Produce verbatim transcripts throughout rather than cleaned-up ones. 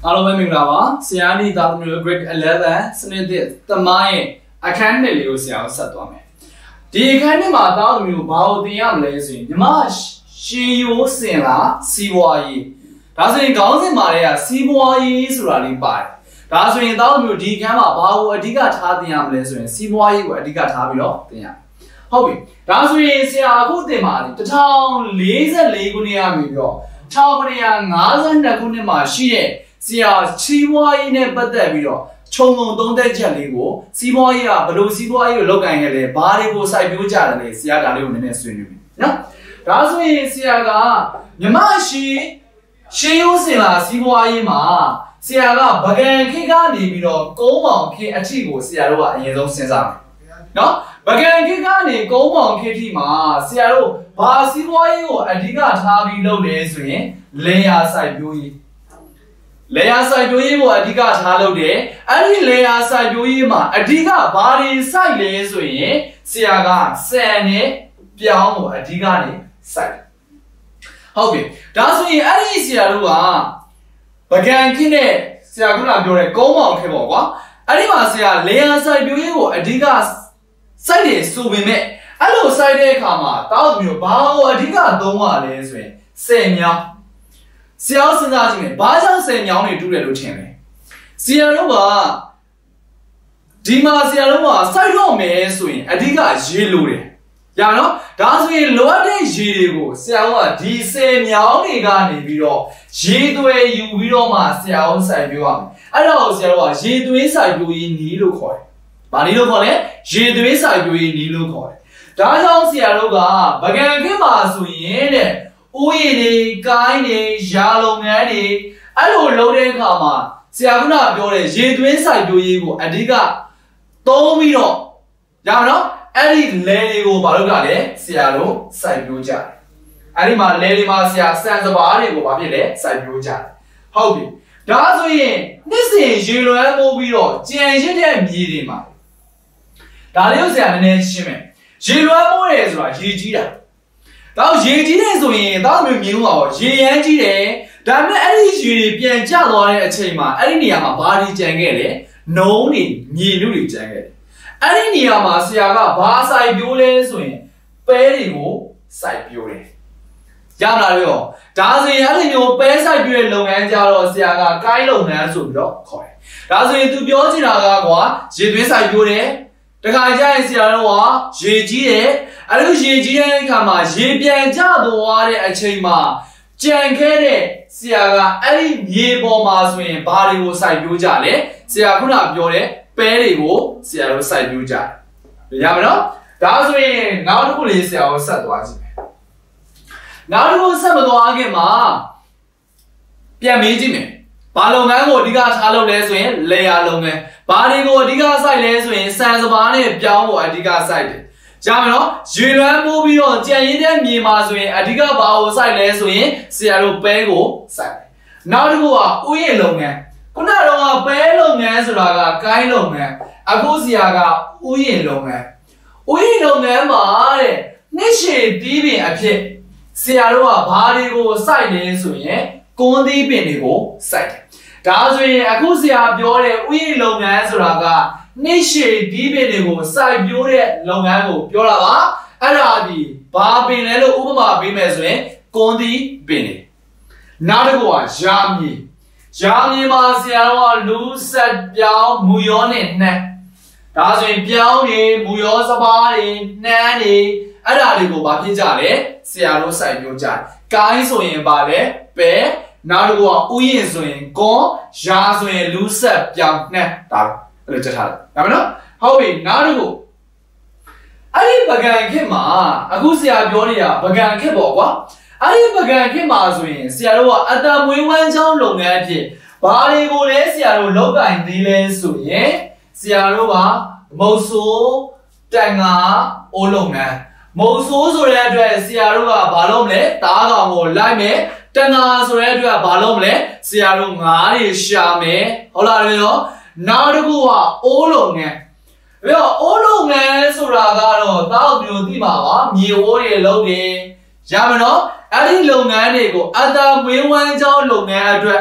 အားလုံးပဲမင်္ဂလာပါဆရာနီသားသမီးတို့ grade eleven စနစ်တစ်သမိုင်းရဲ့အခန်းနှစ်လေးကိုဆရာကိုဆက်သွားမယ်ဒီအခန်းနှစ်မှာသားသမီးတို့ဘာကိုသင်ရမလဲဆိုရင်ညီမရှေးရိုးစင်လားစီးပွားရေးဒါဆိုရင်ခေါင်းစဉ်မှာတည်းကစီးပွားရေးဆိုတာလေးပါတယ်ဒါဆိုရင်သားသမီးတို့ဒီအခန်းမှာဘာကိုအဓိကထားသင်ရမလဲဆိုရင်စီးပွားရေးကိုအဓိကထားပြီးတော့သင်ရဟုတ်ပြီဒါဆိုရင်ဆရာအခုသင်ပါလေတစ်ထောင်လေးဆယ်လေးခုနှစ်ရပြီပြီးတော့တစ်ထောင်ခုနှစ်ရာငါးဆယ်နှစ်ခုနှစ်မှာရှိတဲ့ဆရာစီးပွားရေးနဲ့ပတ်သက်ပြီးတော့ခြုံငုံသုံးသက်ချက်လေးကိုစီးပွားရေးကဘယ်လိုစီးပွားရေးကိုလုပ်ကိုင်ခဲ့လဲဘာတွေကိုစိုက်ပျိုးကြတယ်လဲဆရာဒါလေးကိုနည်းနည်းဆွေးနွေးပြီနော်ဒါဆိုရင်ဆရာကမြမရှိရှေးရိုးစင်လာစီးပွားရေးမှာဆရာကဗကံခေတ်ကနေပြီးတော့ကုန်းပေါင်ခေတ်အထိကိုဆရာတို့ကအရင်ဆုံးစဉ်းစားမယ်နော်ဗကံခေတ်ကနေကုန်းပေါင်ခေတ်ထိမှာဆရာတို့ဘာစီးပွားရေးကိုအဓိကထားပြီးလုပ်လဲဆိုရင်လယ်ယာစိုက်ပျိုးရေးလေယာစိုက်ပျိုးရေးကိုအဓိကထားလုပ်တယ်အဲ့ဒီလေယာစိုက်ပျိုးရေးမှာအဓိကဘာတွေစိုက်လဲဆိုရင်ဆရာကဆန်နဲ့ပြောင်းကိုအဓိကနေစိုက်ဟုတ်ပြီဒါဆိုရင်အဲ့ဒီဆရာတို့ကဗကံခေတ်နဲ့ဆရာကပြောတဲ့ကုန်းပေါင်ခေတ်ပေါ့ကွာအဲ့ဒီမှာဆရာလေယာစိုက်ပျိုးရေးကိုအဓိကစိုက်တယ်ဆိုပေမဲ့အဲ့လိုစိုက်တဲ့အခါမှာတောက်မျိုးဘာကိုအဓိကသုံးရလဲဆိုရင်ဆယ်မြောင်းဆရာစဉ်းစားကြည့်မယ်ဘာကြောင့်ဆယ်မြောင်းတွေတူးတယ်လို့ထင်လဲဆရာတို့ကဒီမှာဆရာတို့ကစိုက်တော့မယ်ဆိုရင်အဓိကရေလိုတယ်ရနော်ဒါဆိုရင်လိုအပ်တဲ့ရေတွေကိုဆရာတို့ကဒီဆယ်မြောင်းတွေကနေပြီးတော့ရေသွဲယူပြီးတော့မှဆရာတို့စိုက်ပြရမယ်အဲ့တော့ဆရာတို့ကရေသွင်းစိုက်ပြရေးနီးလို့ခေါ်တယ်ဘာနီးလို့ခေါ်လဲရေသွင်းစိုက်ပြရေးနီးလို့ခေါ်တယ်ဒါကြောင့်ဆရာတို့ကဗကံခေတ်မှာဆိုရင်တဲ့ဥယျာဉ်တွေကိုင်းတွေရာလုံငန်းတွေအဲ့လိုလုပ်တဲ့အခါမှာဆရာကပြောတဲ့ရေသွင်းစိုက်ပျိုးရေးကိုအဓိကသုံးပြီးတော့ရပါတော့အဲ့ဒီလယ်တွေကိုဘာလုပ်ကြလဲဆရာတို့စိုက်ပျိုးကြတယ်အဲ့ဒီမှာလယ်တွေမှာဆရာစံစပါးတွေကိုဘာဖြစ်လဲစိုက်ပျိုးကြတယ်ဟုတ်ပြီဒါဆိုရင်နှစ်စဉ်ရေလွှမ်းမိုးပြီးတော့ကြံရစ်တဲ့မြေတွေမှာဒါလေးကိုဆရာနည်းနည်းရှင်းမယ်ရေလွှမ်းမိုးတယ်ဆိုတာရေကြီးတာတော့ရေကြီးတယ်ဆိုရင်တော့မျိုးမြင်လို့ပါရေရမ်းကြီးတယ်ဒါပေမဲ့အဲ့ဒီရေတွေပြန်ကျသွားတဲ့အချိန်မှာအဲ့ဒီနေရာမှာဘာတွေကြံခဲ့လဲနုံးတွေမြေနုတွေကြံခဲ့တယ်အဲ့ဒီနေရာမှာဆရာကဘာစိုက်ပျိုးလဲဆိုရင်ပဲတွေကိုစိုက်ပျိုးတယ်ရမလားပြောဒါဆိုရင်အဲ့ဒီမျိုးပဲစိုက်ပျိုးတဲ့လုပ်ငန်းကြတော့ဆရာကကိုင်းလုပ်ငန်းဆိုပြီးတော့ခေါ်တယ်ဒါဆိုရင်သူပြောချင်တာကကွာရေသွင်းစိုက်ပျိုးတယ်တခါကျရင်ဆရာတို့ကရေကြီးတယ်အဲ့လိုရေကြီးတဲ့အခါမှာရေပြန်ကျသွားတဲ့အချိန်မှာကြံခဲ့တဲ့ဆရာကအဲ့ဒီမြေပေါ်မှာဆိုရင်ဘာတွေကိုစိုက်ပျိုးကြလဲဆရာခုနပြောတဲ့ပဲတွေကိုဆရာတို့စိုက်ပျိုးကြတယ်ရမယ်နော်ဒါဆိုရင်နောက်တစ်ခုလေးဆရာကိုဆက်သွားကြည့်မယ်နောက်တစ်ခုဆက်မသွားခင်မှာပြန်မေးကြည့်မယ်ဘာလုပ်ငန်းကိုအဓိကထားလုပ်လဲဆိုရင်လေယာလုပ်ငန်းဘာတွေကိုအဓိကစိုက်လဲဆိုရင်စံစပါးနဲ့ပြောင်းကိုအဓိကစိုက်တယ်ရမယ်နော်ရေလွှမ်းမိုးပြီးတော့ကြံရည်တဲ့မြေမှာဆိုရင်အဓိကဘာကိုစိုက်လဲဆိုရင်ဆရာတို့ပဲကိုစိုက်တယ်နောက်တစ်ခုကဥယျာဉ်လုပ်ငန်းခုနကတော့ပဲလုပ်ငန်းဆိုတာကကိုင်းလုပ်ငန်းအခုဆရာကဥယျာဉ်လုပ်ငန်းဥယျာဉ်လုပ်ငန်းမှာတဲ့နှစ်ရှည်တီးပင်အဖြစ်ဆရာတို့ကဘာတွေကိုစိုက်လဲဆိုရင်ကွန်းသီးပင်တွေကိုစိုက်တယ်ဒါဆိုရင်အခုဆရာပြောတဲ့ဥယျာဉ်လုပ်ငန်းဆိုတာကနှစ်ရှည်တီးပင်တွေကိုစိုက်ပျိုးတဲ့လုပ်ငန်းကိုပြောတာပါအဲ့ဒါဒီဘာပင်လဲလို့ဥပမာပေးမယ်ဆိုရင်ကွန်းသီးပင်တွေနောက်တစ်ခုကရာမြေရာမြေမှာဆရာတော်ကလူဆက်ပြောင်းမူရောနဲ့နှမ်းဒါဆိုရင်ပြောင်းတွေမူရောစပါးတွေနှမ်းတွေအဲ့ဒါတွေကိုဘာဖြစ်ကြလဲဆရာတို့စိုက်ပျိုးကြတယ်ကိုင်းဆိုရင်ဘာလဲပဲနောက်တစ်ခုကဥယျာဉ်ဆိုရင်ကွန်ရာဆိုရင်လူဆက်ပြောင်းနှမ်းဒါအဲ့လိုချက်ထားတယ်ဒါမှမဟုတ်ဟုတ်ပြီနောက်တစ်ခုအဲ့ဒီပကံခေတ်မှာအခုဆရာပြောနေတာပကံခေတ်ပေါ့ကွာအဲ့ဒီပကံခေတ်မှာဆိုရင်ဆရာတို့ကအတမွေးဝမ်းချောင်းလုပ်ငန်းအဖြစ်ဘာတွေကိုလဲဆရာတို့လုပ်ကင်သေးလဲဆိုရင်ဆရာတို့ကမုတ်ဆိုးတန်ငါအိုးလုပ်ငန်းမုတ်ဆိုးဆိုတဲ့အတွက်ဆရာတို့ကဘာလုပ်မလဲတားကောင်ကိုလိုက်မယ်တန်ငါဆိုတဲ့အတွက်ဘာလုပ်မလဲဆရာတို့ငါးတွေရှာမယ်ဟုတ်လားလေရောနောက်တစ်ခုကအိုးလုပ်ငန်းပြီးတော့အိုးလုပ်ငန်းဆိုတာကတော့တောက်မျိုးသိမှာပါမြေအိုးတွေလုပ်တယ်ရမယ်နော်အဲ့ဒီလုပ်ငန်းတွေကိုအတမွေးဝမ်းချောင်းလုပ်ငန်းအတွက်ပ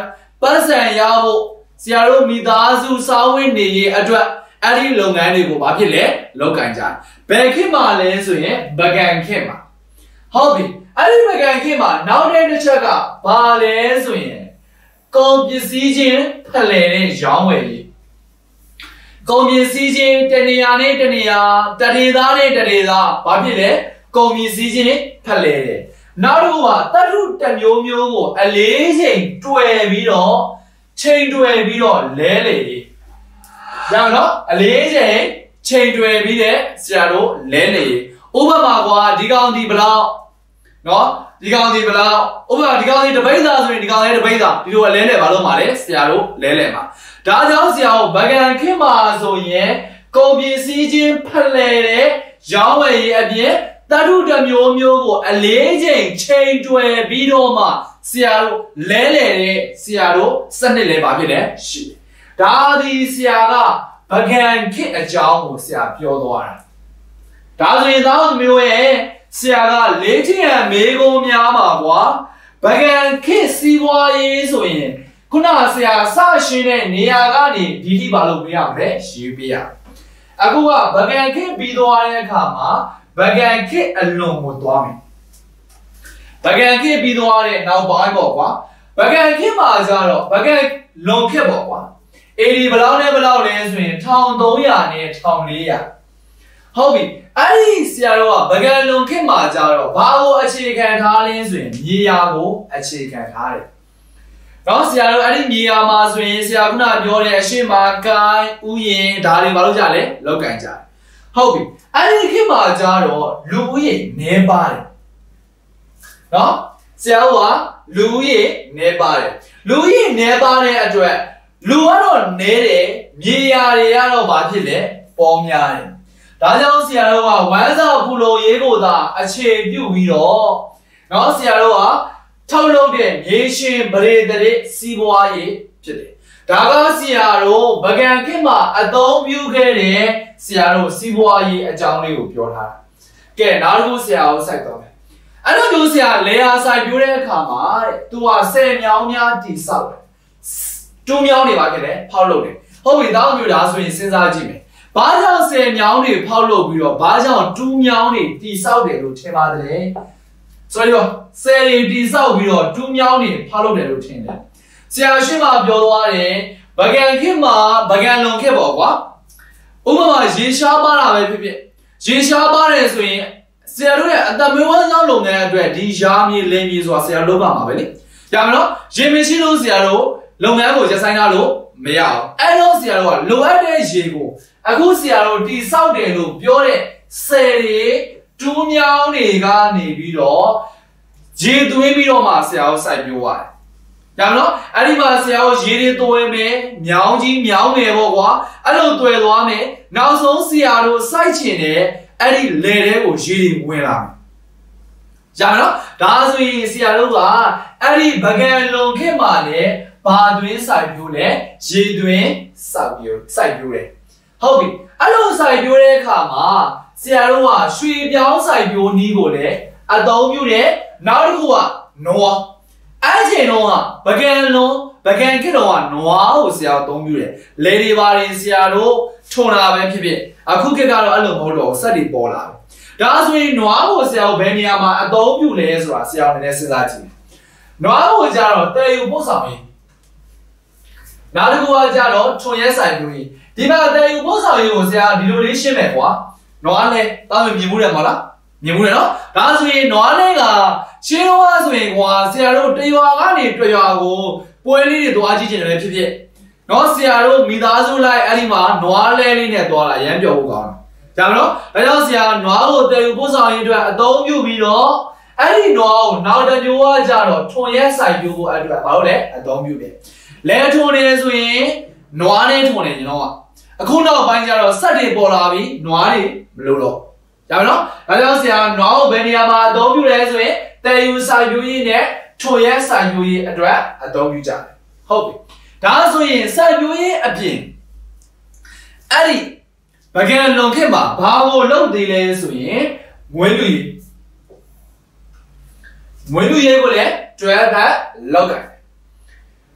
ပတ်စံရဖို့ဆရာတို့မိသားစုစားဝတ်နေရေးအတွက်အဲ့ဒီလုပ်ငန်းတွေကိုဘာဖြစ်လဲလုပ်ကင်ကြတယ်ဘယ်ခေတ်မှာလဲဆိုရင်ဗကန်ခေတ်မှာဟုတ်ပြီအဲ့ဒီဗကန်ခေတ်မှာနောက်တဲ့တစ်ချက်ကဘာလဲဆိုရင်ကုန်ပစ္စည်းချင်းဖလှယ်တဲ့ရောင်းဝယ်ရေးကုန်ပစ္စည်းချင်းတနေရာနဲ့တနေရာတရေသားနဲ့တရေသားဘာဖြစ်လဲကုန်ပစ္စည်းချင်းဖလှယ်တယ်နောက်တစ်ခုကတတ္ထုတစ်မျိုးမျိုးကိုအလေးချိန်တွယ်ပြီးတော့ချိန်တွယ်ပြီးတော့လဲလေရအောင်နော်အလေးချိန်ချိန်တွယ်ပြီးတဲ့ဆရာတို့လဲလေဥပမာကွာဒီကောင်ဒီဘလောက်နော်ဒီကောင်ဒီဘလောက်ဥပမာဒီကောင်ဒီတပိဿာဆိုရင်ဒီကောင်လေးတပိဿာဒီလိုလဲလဲဘာလို့မှာလဲဆရာတို့လဲလဲမှာဒါကြောင့်ဆရာတို့ဗကန်ခေတ်မှာဆိုရင်ကုန်ပစ္စည်းချင်းဖလှယ်တဲ့ရောင်းဝယ်ရေးအပြင်တတ္ထုတစ်မျိုးမျိုးကိုအလေးချိန်ချိန်တွယ်ပြီးတော့မှဆရာတို့လဲလဲတဲ့ဆရာတို့စနစ်လဲပါဖြစ်တယ်ရှိတယ်ဒါဒီဆရာကဗကန်ခေတ်အကြောင်းကိုဆရာပြောသွားတာဒါဆိုရင်သားတို့မျိုးရဲ့ဆရာကလေးချင်မေကုံများမှာကွာဗကန်ခေတ်စီးပွားရေးဆိုရင်ခုနကဆရာစရှင်းတဲ့နေရာကနေဒီထိပါလို့ပြရမယ်ရေးပြရအခုကဗကန်ခေတ်ပြီးသွားတဲ့အခါမှာဗကန်ခေတ်အလွန်ကိုသွားမယ်ဗကန်ခေတ်ပြီးသွားတဲ့နောက်ပိုင်းပေါ့ကွာဗကန်ခေတ်မှာကျတော့ဗကန်လွန်ခေတ်ပေါ့ကွာအေဒီဘလောက်နဲ့ဘလောက်လဲဆိုရင်တစ်ထောင်သုံးရာနဲ့တစ်ထောင်လေးရာဟုတ်ပြီအဲ့ဒီဆရာတော်ကဗကန်လွန်ခေတ်မှာကျတော့ဘာကိုအခြေခံထားလဲဆိုရင်မြေယာကိုအခြေခံထားတယ်နော်ဆရာတို့အဲ့ဒီမြေယာမှာဆိုရင်ဆရာကပြောတဲ့အရှိမကိုင်းဥယျင်ဒါတွေဘာလို့ကြလဲလောက်ကင်ကြတယ်ဟုတ်ပြီအဲ့ဒီခေတ်မှာကျတော့လူဦးရေနည်းပါတယ်နော်ဆရာကလူဦးရေနည်းပါတယ်လူဦးရေနည်းပါတဲ့အတွက်လူကတော့နည်းတယ်မြေယာတွေကတော့ဘာဖြစ်လဲပေါများတယ်ဒါကြောင့်ဆရာတို့ကဝမ်းစာဖူလုံရေးကိုသာအခြေပြုပြီးတော့နော်ဆရာတို့ကထုတ်လုပ်တဲ့မြေရှင်ပရိသေတွေစီးပွားရေးဖြစ်တယ်ဒါကဆရာတို့ဗကန်ခေတ်မှာအသုံးပြုခဲ့တဲ့ဆရာတို့စီးပွားရေးအကြောင်းလေးကိုပြောထားတာကဲနောက်တစ်ခုဆရာကိုစိုက်တော့မယ်အဲ့တော့တို့ဆရာလေယာစိုက်ပြိုးတဲ့အခါမှာတဲ့သူကဆယ်မြောင်းများတိဆောက်တယ်တူးမြောင်းတွေပါခဲ့တယ်ဖောက်လုပ်တယ်ဟုတ်ပြီတောင်းမျိုးဒါဆိုရင်စဉ်းစားကြည့်မယ်ဘာကြောင့်ဆယ်မြောင်းတွေဖောက်လုပ်ပြီးတော့ဘာကြောင့်တူးမြောင်းတွေတိဆောက်တယ်လို့ထင်ပါတယ်ဆိုတော့ဆယ်တွေတိဆောက်ပြီးတော့တူးမြောင်းတွေဖောက်လုပ်တယ်လို့ထင်တယ်ဆရာရှိမှပြောသွားတယ်ဗကန်ခေတ်မှာဗကန်လွန်ခေတ်ပေါ့ကွာဥပမာရေရှားပါတာပဲဖြစ်ဖြစ်ရေရှားပါတယ်ဆိုရင်ဆရာတို့ရဲ့အသက်မွေးဝမ်းကြောင်းလုပ်ငန်းအတွက်ဒီရာမြေလင်းမြေဆိုတာဆရာလုပ်ပါမှာပဲလေရမလို့ရေမရှိလို့ဆရာတို့လုပ်ငန်းကိုရပ်ဆိုင်းထားလို့မရအောင်အဲ့တော့ဆရာတို့ကလိုအပ်တဲ့ရေကိုအခုဆရာတို့တိဆောက်တယ်လို့ပြောတဲ့ဆယ်တွေတူးမြောင်းတွေကနေပြီးတော့ရေသွင်းပြီးတော့မှဆရာတို့စိုက်ပျိုးရတယ်ဒါမလို့အဲ့ဒီမှာဆရာတို့ရေတွေသွင်းမယ်မြောင်းကြီးမြောင်းမယ်ပေါ့ကွာအဲ့လိုသွဲသွားမယ်နောက်ဆုံးဆရာတို့စိုက်ချင်တဲ့အဲ့ဒီလေတွေကိုရေတွေဝင်လာမယ်ရမလို့ဒါဆိုရင်ဆရာတို့ကအဲ့ဒီဗကန်လွန်ခေတ်မှာလည်းဘာသွင်းစိုက်ပျိုးလဲရေသွင်းစိုက်ပျိုးစိုက်ပျိုးတယ်ဟုတ်ပြီအဲ့လိုစိုက်ပျိုးတဲ့အခါမှာဆရာတို့ကရွှေပြောင်းစိုက်ပျိုးနည်းကိုလည်းအသုံးပြုတယ်နောက်တစ်ခုကနွားအဲ့ချိန်တော့ကဗကန်လွန်ဗကန်ခေတ်တော့ကနွားကိုဆရာအသုံးပြုတယ်လေတွေပါရင်ဆရာတို့ထွန်တာပဲဖြစ်ဖြစ်အခုခေတ်ကတော့အဲ့လိုမဟုတ်တော့စက်တွေပေါ်လာတယ်ဒါဆိုရင်နွားကိုဆရာတို့ဘယ်နေရာမှာအသုံးပြုလဲဆိုတာဆရာတို့လည်းစဉ်းစားကြည့်နွားကိုကြတော့တည်ယူပို့ဆောင်ရေးနောက်တစ်ခုကကြတော့ထွန်ရဲဆိုင်မျိုးကြီးဒီမှာတည်ယူပို့ဆောင်ရေးကိုဆရာဒီလိုလေးရှင်းမယ်ကွာနွားလဲတားမြင်မှုတယ်မဟုတ်လားမြင်မှုတယ်နော်ဒါဆိုရင်နွားလဲကရှင်းတော့ဆိုရင်ကွာဆရာတို့တရွာကနေတရွာကိုပွဲလေးတွေသွားကြည့်ချင်တယ်ဖြစ်ဖြစ်နော်ဆရာတို့မိသားစုလိုက်အဲ့ဒီမှာနွားလဲလေးနဲ့သွားလာရမ်းပြောဖို့ကောင်းတယ်ဒါမလို့ဒါကြောင့်ဆရာနွားကိုတည်ယူပို့ဆောင်ရေးအတွက်အသုံးပြုပြီးတော့အဲ့ဒီနွားကိုနောက်တစ်မျိုးကကြတော့ထွန်ရဲဆိုင်ပြိုးဖို့အတွက်ဘာလို့လဲအသုံးပြုတယ်လဲထွန်နေဆိုရင်နွားနဲ့ထွန်နေကျွန်တော်ကအခုနောက်ပိုင်းကျတော့စက်တွေပေါ်လာပြီးနွားတွေမလို့တော့ရပါတော့ဒါကြောင့်ဆရာနွားကိုဘယ်နေရာမှာအသုံးပြုလဲဆိုရင်တည်ယူဆိုင်ပြိုးရေးနဲ့ထွန်ရဲဆိုင်ပြိုးရေးအတွက်အသုံးပြုကြတယ်ဟုတ်ပြီဒါဆိုရင်ဆိုင်ပြိုးရေးအပြင်အဲ့ဒီဗကန်လွန်ခေတ်မှာဘာကိုလုပ်သေးလဲဆိုရင်မွေးလူရေးမွေးလူရေးကိုလည်းတွဲဖက်လောက်ကင်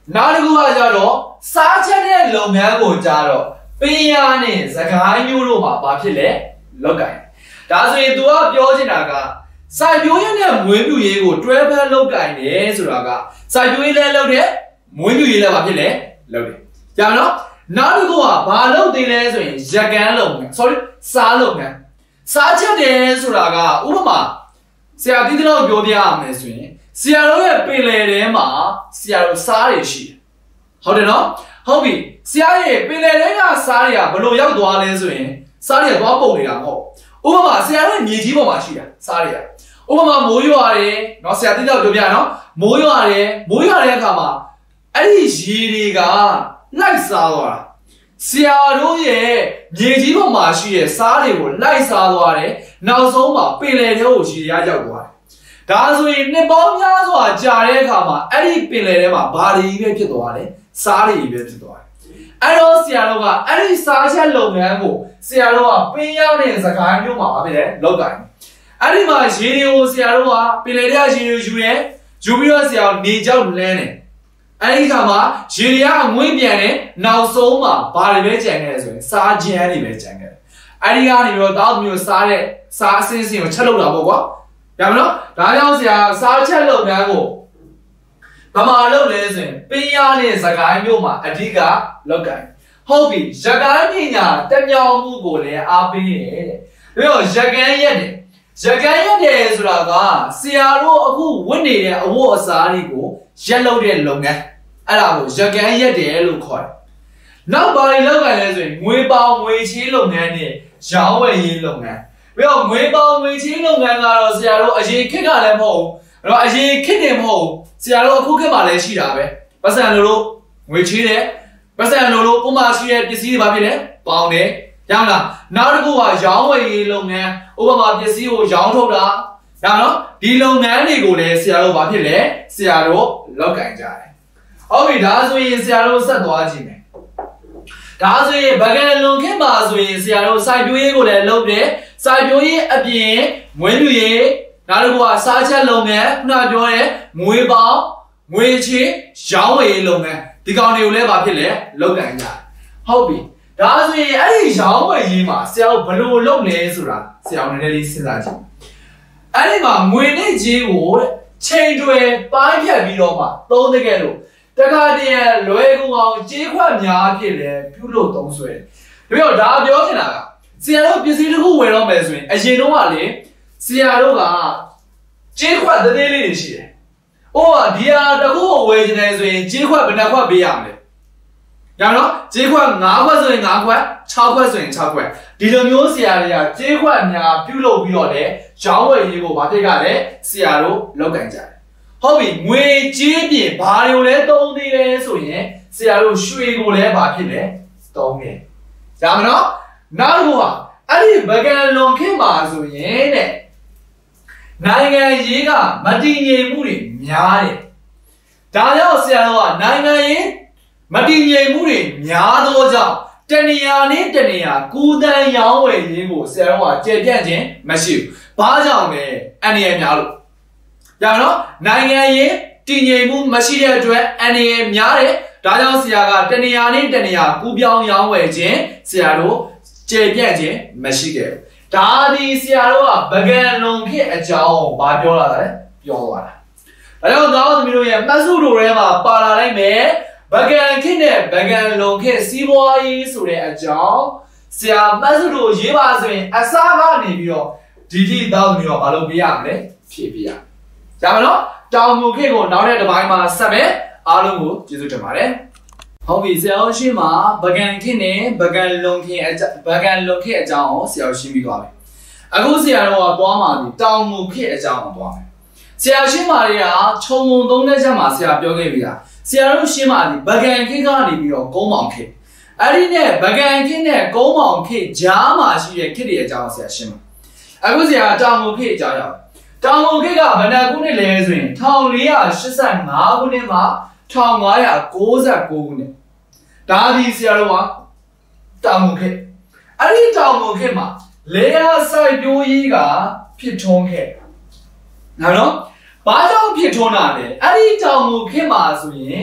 နောက်တစ်ခုကကြတော့စားချက်တဲ့လုပ်ငန်းကိုကြတော့ပင်ရနဲ့စကိုင်းမျိုးတို့မှာဘာဖြစ်လဲလောက်ကင်ဒါဆိုရင် तू ကပြောချင်တာကစိုက်ပျိုးရေးနဲ့မွေးမြူရေးကိုတွဲဖက်လောက်ကင်တယ်ဆိုတာကစိုက်ပျိုးရေးလည်းလုပ်တယ်မွေးမြူရေးလည်းဘာဖြစ်လဲလုပ်တယ်ကြာနော်နောက်တစ်ခုကဘာလုပ်သေးလဲဆိုရင်ရကန်လုပ်ငန်း sorry စားလုပ်ငန်းစားချက်တယ်ဆိုတာကဥပမာဆရာတိတိလောက်ပြောပြရမယ်ဆိုရင်ဆရာတို့ရဲ့ပင်လယ်ထဲမှာဆရာတို့စားတွေရှိတယ်ဟုတ်တယ်နော်ဟုတ်ပြီဆရာရဲ့ပင်လယ်ထဲကစားတွေကဘယ်လိုရောက်သွားလဲဆိုရင်စားတွေကသွားပုံနေတာမဟုတ်ဥပမာဆရာတို့မြေကြီးပေါ်မှာရှိတာစားတွေကဥပမာမိုးရွာတယ်နော်ဆရာတိတိလောက်ပြောပြရနော်မိုးရွာတယ်မိုးရွာတဲ့အခါမှာအဲ့ဒီရေတွေကလိုက်စားသွားတာဆရာတို့ရဲ့မြေကြီးပေါ်မှာရှိတဲ့စားတွေကိုလိုက်စားသွားတယ်နောက်ဆုံးမှာပင်လယ်ထဲကိုရေတွေကရောက်သွားတယ်ဒါဆိုရင်နှစ်ပေါင်းများစွာကြာတဲ့အခါမှာအဲ့ဒီပင်လယ်ထဲမှာဘာတွေကြီးပဲဖြစ်သွားတယ်စားတွေကြီးပဲဖြစ်သွားတယ်အဲ့တော့ဆရာတို့ကအဲ့ဒီစားချက်လုပ်ငန်းကိုဆရာတို့ကပင်ရတဲ့စကိုင်းမျိုးမှာဖြစ်တယ်လောက်တိုင်းအဲ့ဒီမှာရေတွေကိုဆရာတို့ကပင်လယ်ထဲရေတွေယူတယ်ယူပြီးတော့ဆရာနေကြောက်လန်းတယ်အဲ့ဒီခါမှာရေတွေကငွေ့ပြန်တယ်နောက်ဆုံးမှာဘာတွေပဲကြံခဲ့လဲဆိုရင်စားကြမ်းတွေပဲကြံခဲ့တယ်အဲ့ဒီကနေပြီးတော့တောက်မျိုးစားတဲ့စားအစင်းစင်းကိုချက်လုပ်တာပေါ့ကွာရမလို့ဒါကြောင့်ဆရာစားချက်လုပ်ငန်းကိုဘာမှလုပ်လဲဆိုရင်ပင်ရနဲ့စကိုင်းမျိုးမှာအဓိကလောက်ကင်ဟုတ်ပြီရကိုင်းပညာတက်မြောက်မှုကိုလည်းအားပေးတယ်တဲ့ပြီးတော့ရကန်ရက်တယ်ရကန်ရက်တယ်ဆိုတာကဆရာတို့အခုဝတ်နေတဲ့အဝတ်အစားတွေကိုရက်လုပ်တဲ့လုပ်ငန်းအဲ့ဒါကိုရကန်ရက်တယ်လို့ခေါ်တယ်နောက်ဘာတွေလောက်ကင်လဲဆိုရင်ငွေပေါငွေချေးလုပ်ငန်းနဲ့ရောင်းဝယ်ရေးလုပ်ငန်းပြီးတော့ငွေပေါငွေချေးလုပ်ငန်းကတော့ဆရာတို့အရင်ခေတ်ကလည်းမဟုတ်ဘူးအဲ့တော့အရင်ခေတ်တယ်မဟုတ်ဆရာတို့အခုခေတ်မှာလည်းရှိတာပဲပတ်စံလိုလိုငွေချေးတယ်ပတ်စံလိုလိုပုံမှန်ရှိတဲ့ပစ္စည်းတွေဘာဖြစ်လဲပေါင်တယ်ရမလားနောက်တစ်ခုကရောင်းဝယ်ရေးလုပ်ငန်းဥပမာပစ္စည်းကိုရောင်းထုတ်တာဒါနော်ဒီလုပ်ငန်းတွေကိုလည်းဆရာတို့ဘာဖြစ်လဲဆရာတို့လောက်ကင်ကြတယ်ဟုတ်ပြီဒါဆိုရင်ဆရာတို့ဆက်သွားကြည့်မယ်ဒါဆိုရင်ဗကန်လွန်ခေတ်မှာဆိုရင်ဆရာတို့စိုက်ပျိုးရေးကိုလည်းလုပ်တယ်စိုက်ပျိုးရေးအပြင်မွေးမြူရေးနောက်တစ်ခုကစားချက်လုပ်ငန်းခုနပြောတဲ့ငွေပေါင်ငွေချေးရောင်းဝယ်ရေးလုပ်ငန်းဒီကောင်တွေကိုလည်းဘာဖြစ်လဲလုပ်ကင်ကြတယ်ဟုတ်ပြီဒါဆိုရင်အဲ့ဒီရောင်းဝယ်ရေးမှာဆရာတို့ဘယ်လိုလုပ်လဲဆိုတာဆရာတို့နည်းနည်းလေးစဉ်းစားကြည့်အဲ့ဒီမှာငွေနဲ့ကြေးကိုချိန်တွေပိုင်းဖြတ်ပြီးတော့မှသုံးတဲ့ကဲလို့တခါတည်းလွယ်ကူအောင်ကြေးခွက်များဖြစ်လဲပြုလို့သုံးဆွဲတယ်ပြီးတော့ဒါပြောချင်တာကဆရာတို့ပစ္စည်းတစ်ခုဝယ်တော့မယ်ဆိုရင်အရင်တော့ကလေဆရာတို့ကကြေးခွက်သေးသေးလေးတွေရှိတယ်။အိုးဒီဟာတစ်ခုကိုဝယ်ချင်တယ်ဆိုရင်ကြေးခွက်ဘယ်နှခွက်ပေးရမလဲ။ရမလို့ကြေးခွက်၅ခွက်ဆိုရင်၅ခွက်၆ခွက်ဆိုရင်၆ခွက်ဒီလိုမျိုးဆရာတွေကကြေးခွက်များပြုလုပ်ပြီးတော့လေရောင်းဝယ်ရေးကိုဘာဖြစ်ကြလဲဆရာတို့လောက်ကင်ကြတယ်။ဟုတ်ပြီငွေကြေးပြင်ဘာတွေကိုလဲသုံးသေးလဲဆိုရင်ဆရာတို့ရွှေကိုလည်းဘာဖြစ်လဲသုံးတယ်။ရမလို့နောက်တစ်ခုကအဲ့ဒီဗကန်လွန်ခေတ်မှာဆိုရင်တဲ့နိုင်ငံရေးကမတည်ငြိမ်မှုတွေများတယ်။ဒါကြောင့်ဆရာတို့ကနိုင်ငံရေးမတည်ငြိမ်မှုတွေများသောကြောင့်တနေရာနဲ့တနေရာကူးတန်းရောင်းဝယ်ရေးကိုဆရာတို့ကကျေပြန့်ခြင်းမရှိဘူး။ဘာကြောင့်လဲအန်ဒီရများလို့။ဒါနော်နိုင်ငံရေးတည်ငြိမ်မှုမရှိတဲ့အတွက်အန်ဒီရများတယ်။ဒါကြောင့်ဆရာကတနေရာနဲ့တနေရာကူးပြောင်းရောင်းဝယ်ခြင်းဆရာတို့ကျေပြန့်ခြင်းမရှိခဲ့ဘူး။ဒါဒီဆရာတို့ကဗကန်လွန်ခေတ်အကြောင်းဘာပြောလာတာလဲပြောသွားတာ။ဒါကြောင့်သားသမီးတို့ရဲ့မှတ်စုတို့ထဲမှာပါလာလိုက်မယ်ဗကန်ခေတ်နဲ့ဗကန်လွန်ခေတ်စီးပွားရေးဆိုတဲ့အကြောင်းဆရာမှတ်စုတို့ရေးပါဆိုရင်အစားကနေပြီးတော့ဒီဒီသားသမီးတို့ဘာလုပ်ပေးရမလဲဖြည့်ပေးရ။ဒါမှမဟုတ်တောင်ငူခေတ်ကိုနောက်တဲ့တစ်ပိုင်းမှာဆက်မယ်အားလုံးကိုကျေးဇူးတင်ပါတယ်။ဟုတ်ပြီဆရာတို့ရှင်းမှာဗကန်ခေတ်နဲ့ဗကန်လွန်ခေတ်အကြောင်းဗကန်လွန်ခေတ်အကြောင်းကိုဆရာတို့ရှင်းပြီးသွားပြီ။အခုဆရာတို့ကသွားမှာဒီတောင်ငူခေတ်အကြောင်းကိုသွားမယ်။ဆရာရှင်းမှာတွေကခြုံငုံသုံးတဲ့ချက်မှာဆရာပြောခဲ့ပြီလား။ဆရာတို့ရှင်းမှာဒီဗကန်ခေတ်ကနေပြီးတော့ကုန်းမောင်ခေတ်။အဲ့ဒီနဲ့ဗကန်ခေတ်နဲ့ကုန်းမောင်ခေတ်ကြားမှာရှိတဲ့ခေတ်တွေအကြောင်းဆရာရှင်းမှာ။အခုဆရာတောင်ငူခေတ်အကြောင်းရောက်။တောင်ငူခေတ်ကဘယ်နှခုနှစ်လဲဆိုရင်천사백၈၅ခုနှစ်မှာ천၅၉၉ခုနှစ်ဒါဒီဆရာတို့ကတောင်ငူခေတ်အဲ့ဒီတောင်ငူခေတ်မှာလေယာစိုက်ပျိုးရေးကဖြစ်ထွန်းခဲ့နော်နော်ဘာကြောင့်ဖြစ်ထွန်းတာလဲအဲ့ဒီတောင်ငူခေတ်မှာဆိုရင်တ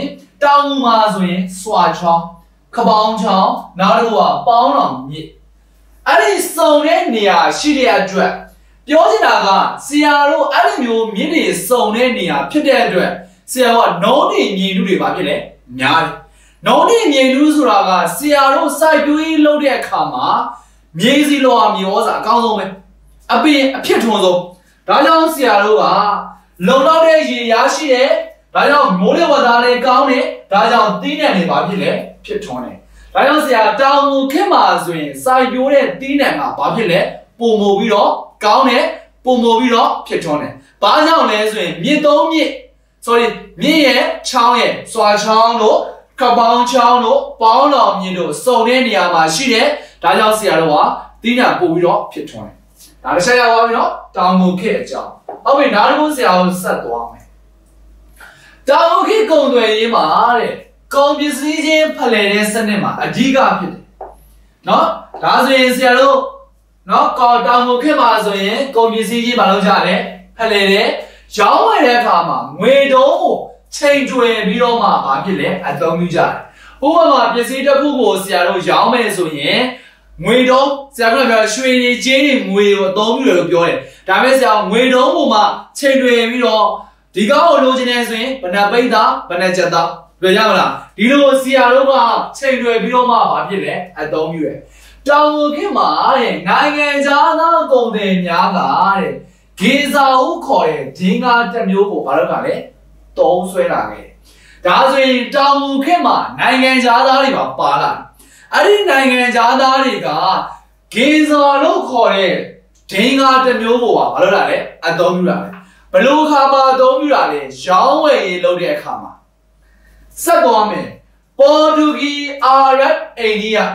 တောင်မှာဆိုရင်စွာချောင်းခပောင်းချောင်းနောက်တစ်ခုကပေါင်းတော်မြစ်အဲ့ဒီစုံတဲ့နေရာရှိတဲ့အတွက်ပြောချင်တာကဆရာတို့အဲ့လိုမျိုးမြစ်တွေစုံတဲ့နေရာဖြစ်တဲ့အတွက်ဆရာကနောနေမြေနုတွေပါဖြစ်လေများတယ်နောနေမြေနုဆိုတာကဆရာတို့စိုက်ပျိုးရေးလုပ်တဲ့အခါမှာမြေစီလောမြေဩဇာအကောင်းဆုံးပဲအပင်အဖြစ်ထွန်းဆုံးဒါကြောင့်ဆရာတို့ကလုံလောက်တဲ့ရေရရှိတယ်ဒါကြောင့်မိုးလေဝသတွေကောင်းတယ်ဒါကြောင့်တီးနှံတွေပါဖြစ်လေဖြစ်ထွန်းတယ်ဒါကြောင့်ဆရာတောင်မူခက်မှာဆိုရင်စိုက်ပျိုးတဲ့တီးနှံကဘာဖြစ်လဲပုံမို့ပြီးတော့ကောင်းတယ်ပုံမို့ပြီးတော့ဖြစ်ထွန်းတယ်ဘာကြောင့်လဲဆိုရင်မြစ်သုံးမြစ် sorry မြစ်ရဲ့ချောင်းရဲ့စွာချောင်းတို့ကပောင်းချောင်းတို့ပေါင်းတော်မြစ်တို့စုံတဲ့နေရာမှာရှိတယ်ဒါကြောင့်ဆရာတို့ကတီးနှံပို့ပြီးတော့ဖြစ်ထွန်းတယ်ဒါတစ်ချက်ရပါပြီနော်တောင်မူခက်အကြောင်းဟုတ်ပြီနောက်တစ်ခုဆရာတို့ဆက်သွားမယ်တောင်မူခက်ကုံတွေရေးမှာတဲ့ကုန်ပစ္စည်းချင်းဖလှယ်တဲ့စနစ်မှာအဓိကဖြစ်တယ်နော်ဒါဆိုရင်ဆရာတို့နော်ကောတောင်မူခက်မှာဆိုရင်ကုန်ပစ္စည်းချင်းမလုပ်ကြနဲ့ဖလှယ်တဲ့ရောင်းဝယ်တဲ့အခါမှာငွေတုံးကိုချိန်ကျွယ်ပြီးတော့မှဘာဖြစ်လဲအသုံးပြုကြတယ်ဥပမာပစ္စည်းတစ်ခုကိုဆရာတို့ရောင်းမယ်ဆိုရင်ငွေတုံးဆရာကပြောရွှေတွေကြေးတွေငွေကိုအသုံးပြုတယ်လို့ပြောတယ်ဒါပေမဲ့ဆရာငွေတုံးကိုမှချိန်ကျွယ်ပြီးတော့ဒီကောက်ကိုလိုချင်နေဆိုရင်ဘဏ္ဍပိတ်သားဘဏ္ဍချက်သားတွေ့ရမလားဒီလိုဆရာတို့ကချိန်ကျွယ်ပြီးတော့မှဘာဖြစ်လဲအသုံးပြုတယ်တောင်မူခက်မှာတဲ့နိုင်ငံခြားသားကုန်သည်များကတဲ့ဂေဇာဟုခေါ်တဲ့ဒင်းကားတစ်မျိုးကိုဘာလို့ကလဲတုံးဆွဲလာခဲ့ဒါဆိုရင်တောင်မူခက်မှာနိုင်ငံခြားသားတွေပါပါလာအဲ့ဒီနိုင်ငံခြားသားတွေကဂေဇာလို့ခေါ်တဲ့ဒင်းကားတစ်မျိုးကိုဘာလို့လာလဲအသုံးပြုလာလဲဘလို့ခါမှာအသုံးပြုလာလဲရောင်းဝယ်ရေးလုပ်တဲ့အခါမှာဆက်သွားမယ်ပေါ်တူဂီအာရပ်အိန္ဒိယ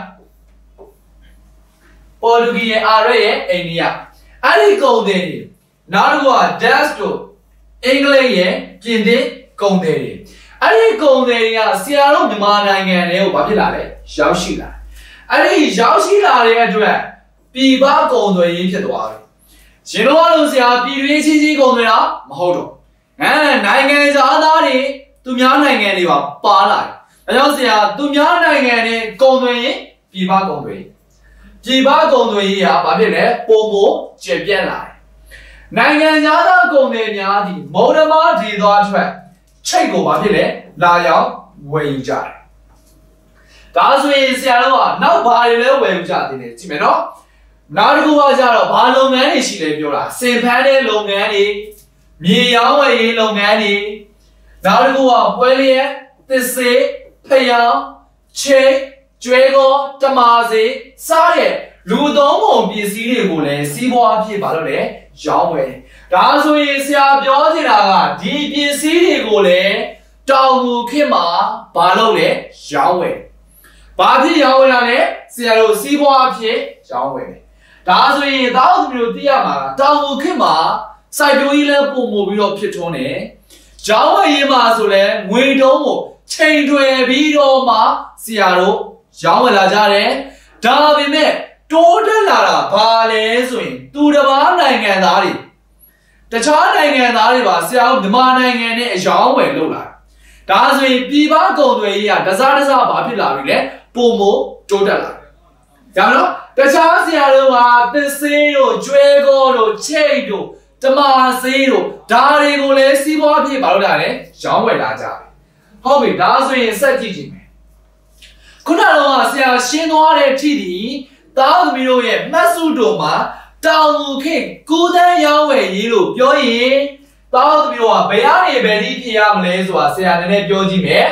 ပေါ်တူဂီရဲ့အာရပ်ရဲ့အိန္ဒိယအဲ့ဒီကုန်တွေနောက်တစ်ခုက Dutch တို့အင်္ဂလိပ်ရဲ့ပြင်သစ်ကုန်တွေအဲ့ဒီကုန်တွေကဆရာတို့မြန်မာနိုင်ငံတွေကိုဘာဖြစ်လာလဲရောက်ရှိလာအဲ့ဒီရောက်ရှိလာတဲ့အတွက်ပြည်ပကုန်တွေရေးဖြစ်သွားတယ်ရှင်တို့ကလို့ဆရာပြည်တွင်းချင်းချင်းကုန်တွေလားမဟုတ်တော့အဲနိုင်ငံခြားသားတွေသူများနိုင်ငံတွေပါပါလာတယ်ဒါကြောင့်ဆရာသူများနိုင်ငံတွေကုန်တွေရေးပြည်ပကုန်တွေပြည်ပကုန်တွေရေးဟာဘာဖြစ်လဲပုံပုံကျယ်ပြန့်လာတယ်နိုင်ငံခြားသားကုန်တွေများသည့်မော်ဒမားဒေသအတွက်ချိတ်ကိုဘာဖြစ်လဲလာရောက်ဝယ်ယူကြတယ်ဒါဆိုရင်ဆရာတို့ကနောက်ဘာတွေလဲဝယ်ယူကြတယ်လဲကြည့်မယ်နော်နောက်တစ်ခုကကြတော့ဘာလုပ်ငန်းတွေရှိလဲပြောတာစင်ဖန်းတဲ့လုပ်ငန်းတွေမြေရောင်းဝယ်ရေးလုပ်ငန်းတွေနောက်တစ်ခုကပွဲလျက်သစ်စေးဖျောင်းချေကျွဲကောတမာစေစားတဲ့လူသုံးပုံပစ္စည်းတွေကိုလည်းစီးပွားဖြစ်ပါလို့လေရောင်းဝယ်ဒါဆိုရင်ဆရာပြောနေတာကဒီပစ္စည်းတွေကိုလည်းတောင်မူခက်မှာဘာလုပ်လဲရောင်းဝယ်ဘာဖြစ်ရောင်းဝယ်တာလဲဆရာတို့စီးပွားဖြစ်ရောင်းဝယ်ဒါဆိုရင်တောင်သူမျိုးသိရမှာတောင်မူခက်မှာစိုက်ပျိုးရေးလည်းပုံမူပြီးတော့ဖြစ်ထွန်းတယ်ရောင်းဝယ်ရေးမှာဆိုလဲငွေတုံးကိုချိန်တွယ်ပြီးတော့မှဆရာတို့ရောင်းဝယ်လာကြတယ်ဒါပေမဲ့တိုးတက်လာတာဘာလဲဆိုရင်သူတစ်ပါးနိုင်ငံသားတွေတခြားနိုင်ငံသားတွေပါဆရာတို့မြန်မာနိုင်ငံနဲ့အယောင်းဝယ်လုပ်လာဒါဆိုရင်ပြည်ပကုန်တွေကြီးကတစားတစားဘာဖြစ်လာပြီလဲပုံမို့တိုးတက်လာဒါမလို့တခြားဆရာတို့ကသစ်စေးတို့ကျွဲကောတို့ချိတ်တို့တမာစေးတို့ဒါတွေကိုလည်းစီးပွားဖြစ်ဘာလို့လာလဲရောင်းဝယ်လာကြတယ်ဟုတ်ပြီဒါဆိုရင်ဆက်ကြည့်ကြည့်မယ်ခုနကတော့ဆရာရှင်းသွားတဲ့ထိဒီသားသမီးတို့ရဲ့မှတ်စုတို့မှာတောင်မူခက်ကူးတန်းရောင်းဝယ်ရေးလို့ပြောရင်သားသမီးတို့ကဘယ်အနေဘယ်နည်းဖြစ်ရမလဲဆိုတာဆရာနည်းနည်းပြောကြည့်မယ်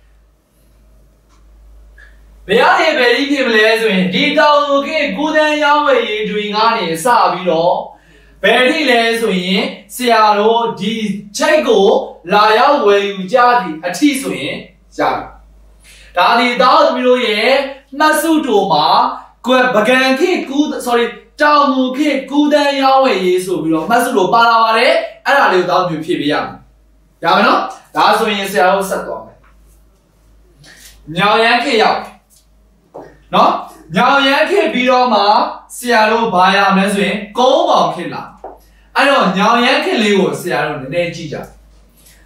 ဘယ်အနေဘယ်နည်းဖြစ်မလဲဆိုရင်ဒီတောင်မူခက်ကူးတန်းရောင်းဝယ်ရေးတွေကနေစပြီးတော့ဘယ်နည်းလဲဆိုရင်ဆရာတို့ဒီချိတ်ကိုလာရောက်ဝယ်ယူကြသည့်အထီးဆိုရင်ရပြီဒါဒီသားသမီးတို့ရဲ့မှတ်စုတို့မှာကွယ်ပကံခေကူ sorry တောင်မူခေကူတန်းရောင်းဝယ်ရေးဆိုပြီးတော့မှတ်စုလို့ပါလာပါတယ်အဲ့ဒါလေးကိုတောင်းပြဖြည့်ပေးရမယ်ရပါနော်ဒါဆိုရင်ဆရာတို့ဆက်သွားမယ်ညောင်ရမ်းခေရောက်နော်ညောင်ရမ်းခေပြီးတော့မှဆရာတို့ဘာရမလဲဆိုရင်ကုန်းပေါင်ခေလာအဲ့တော့ညောင်ရမ်းခေလေးကိုဆရာတို့နည်းနည်းကြည့်ကြည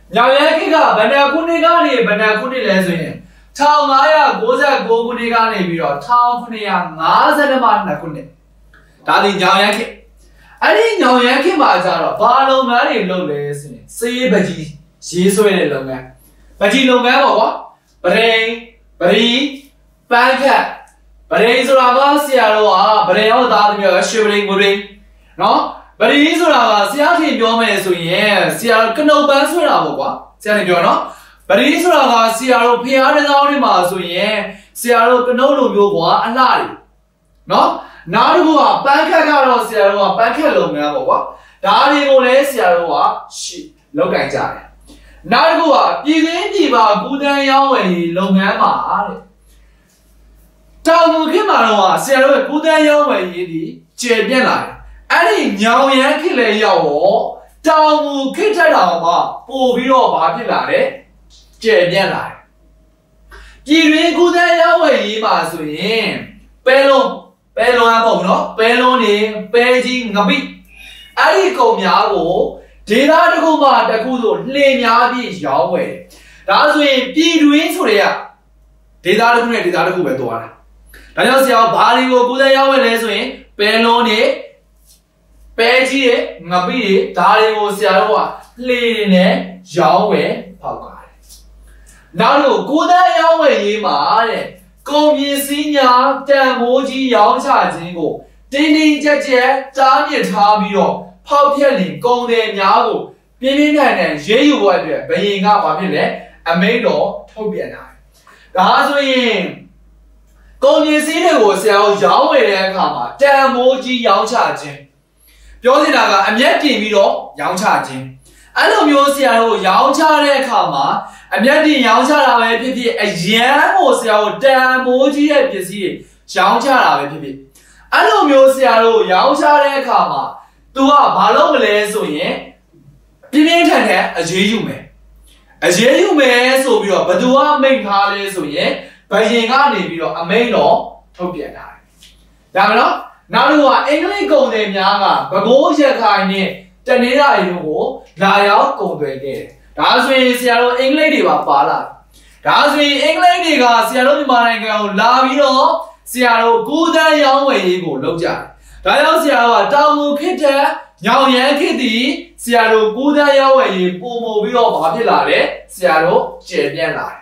ညောင်ရမ်းခေတ်ကဗန္ဒာခုနှစ်ကနေဗန္ဒာခုနှစ်လဲဆိုရင်one thousand five hundred ninety-nineခုနှစ်ကနေပြီးတော့one thousand seven hundred fifty-twoခုနှစ်ဒါဒီညောင်ရမ်းခေတ်အဲ့ဒီညောင်ရမ်းခေတ်မှာကျတော့ဘာလုပ်ငန်းတွေလုပ်လဲဆိုရင်စေးပကြီးရေးဆွဲတဲ့လုပ်ငန်းပကြီးလုပ်ငန်းပေါ့ကွာပရိန်ပရီပန်းခတ်ပရိန်ဆိုတာကဆရာတော်ကပရိန်ရောသားသမီးရောရွှေပရိန်ကိုပရိန်နော်ပရီဆိုတာကဆရာထင်ပြောမယ်ဆိုရင်ဆရာကနုတ်ပန်းဆွဲတာပေါ့ကွာဆရာထင်ပြောနော်ပရီဆိုတာကဆရာတော်ဖျားတဲ့ကောင်းတွေမှာဆိုရင်ဆရာတော်ကနုတ်လိုမျိုးကွာအလှတွေနော်နောက်တစ်ခုကပန်းခတ်ကတော့ဆရာတော်ကပန်းခတ်လုပ်ငန်းပေါ့ကွာဒါတွေကိုလည်းဆရာတော်ကရှေ့လောက်ကင်ကြတယ်နောက်တစ်ခုကပြည်တွင်းပြည်ပကူတန်းရောင်းဝယ်လုပ်ငန်းမှာတဲ့တောင်မူခေတ်မှာတော့ဆရာတော်ရဲ့ကူတန်းရောင်းဝယ်ရေးဒီကျေပြန့်လာတယ်အဲ့ဒီညောင်ရမ်းခေတ်လည်းရောက်တော့တောင်မူခေတ်ထက်တောင်မှပို့ပြီးတော့ဘာဖြစ်လာလဲကျေပြန့်လာတယ်ပြည်တွင်းကူတန်းရောင်းဝယ်ရေးမှာဆိုရင်ပဲလုံးပဲလုံးအပေါ့နော်ပဲလုံးနေပဲကြီးငပိအဲ့ဒီကုန်များကိုဒေသတစ်ခုမှတစ်ခုဆိုလှေများပြီးရောင်းဝယ်ဒါဆိုရင်ပြည်တွင်းဆိုတဲ့ကဒေသတစ်ခုနဲ့ဒေသတစ်ခုပဲသွားတာဒါကြောင့်ဆရာဘာတွေကိုကူးတဲ့ရောင်းဝယ်လဲဆိုရင်ပဲလုံးနေပဲကြီးရဲ့ငပိတွေဒါတွေကိုဆရာတို့ကလှေတွေနဲ့ရောင်းဝယ်ဖောက်ကားတယ်နောက်လို့ကူးတဲ့ရောင်းဝယ်ရေးမှာတဲ့ကုန်ပစ္စည်းများတန်ဖိုးကြီးရောင်းချခြင်းကိုတင်းတင်းကြပ်ကြပ်တားမြစ်ထားပြီးတော့ဖောက်ပြက်လင်ကုန်တယ်များကိုပြင်းပြင်းထန်ထန်ရေးယူဖို့အတွက်ဘယင်ကဘာဖြစ်လဲအမိန့်တော်ထုတ်ပြန်တာဒါဆိုရင်ကုန်ပစ္စည်းတွေကိုဆရာတို့ရောင်းဝယ်တဲ့အခါမှာတန်ဖိုးကြီးရောင်းချခြင်းပြောနေတာကအမျက်တင်ပြီးတော့ရောင်းချခြင်းအဲ့လိုမျိုးဆရာတို့ရောင်းချတဲ့အခါမှာအမျက်တင်ရောင်းချတာပဲဖြစ်ဖြစ်အရန်ကိုဆရာတို့တန်ဖိုးကြီးရဲ့ပစ္စည်းတွေရောင်းချတာပဲဖြစ်ဖြစ်အဲ့လိုမျိုးဆရာတို့ရောင်းချတဲ့အခါမှာသူကဘာလုပ်မလဲဆိုရင်ပြင်းပြင်းထန်ထန်အရေးယူမယ်အရေးယူမယ်ဆိုပြီးတော့ဘသူကမိန့်ထားလဲဆိုရင်ဘယင်ကနေပြီးတော့အမိန့်တော်ထုတ်ပြန်တာဒါမလို့နောက်တစ်ခုကအင်္ဂလိပ်ကုန်တွေများကဘကိုးရခိုင်နဲ့တနင်္လာရီတို့ကိုလာရောက်ကုန်သွယ်ခဲ့တယ်ဒါဆိုရင်ဆရာတို့အင်္ဂလိပ်တွေပါပါလာဒါဆိုရင်အင်္ဂလိပ်တွေကဆရာတို့မြန်မာနိုင်ငံကိုလာပြီးတော့ဆရာတို့ကူးတန်းရောင်းဝယ်ရေးကိုလုပ်ကြတယ်ဒါကြောင့်ဆရာတို့ကတောင်မူခေတ်ထက်ညောင်ရမ်းခေတ်ဒီဆရာတို့ကူးတန်းရောင်းဝယ်ရေးပုံမပြီးတော့ဘာဖြစ်လာလဲဆရာတို့ကျေပြန့်လာတယ်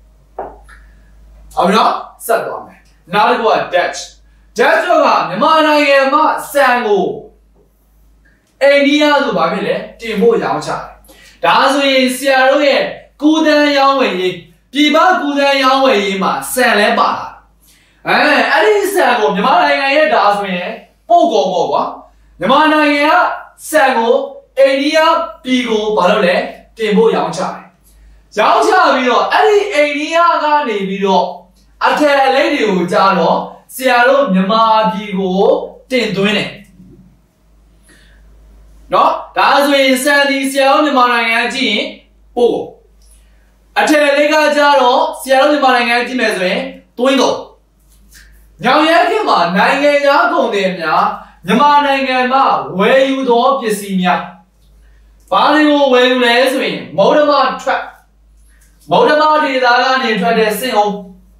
အောင်နော်ဆက်သွားမယ်နောက်တစ်ခုက Dutch Dutch ကမြန်မာနိုင်ငံမှာစံကိုအိန္ဒိယဆိုဘာဖြစ်လဲတင်ဖို့ရောင်းချတယ်ဒါဆိုရင်ဆရာတို့ရဲ့ကူးတန်းရောင်းဝယ်ရေးပြည်ပကူးတန်းရောင်းဝယ်ရေးမှာစံလဲပါလာအဲအဲ့ဒီစံကိုမြန်မာနိုင်ငံရဲ့ဒါဆိုရင်ပို့ကုန်ပေါ့ကွာမြန်မာနိုင်ငံကစံကိုအိန္ဒိယပြည်ကိုဘာလို့လဲတင်ဖို့ရောင်းချတယ်ရောင်းချပြီးတော့အဲ့ဒီအိန္ဒိယကနေပြီးတော့အထက်အလိပ်တွေကိုကြားတော့ဆရာတို့မြန်မာပြည်ကိုတင်သွင်းတယ်နော်ဒါဆိုရင်စံဒီဆရာတို့မြန်မာနိုင်ငံကြည့်ရင်ပို့ကုန်အထက်အလိပ်ကကြားတော့ဆရာတို့မြန်မာနိုင်ငံကြည့်မယ်ဆိုရင်သွင်းကုန်ညောင်ရမ်းခေတ်မှာနိုင်ငံသားကုန်တွေများမြန်မာနိုင်ငံမှာဝယ်ယူသောပစ္စည်းများဘာတွေကိုဝယ်ယူလဲဆိုရင်မௌဒမထွက်မௌဒမဒေသကနေထွက်တဲ့စင်အောင်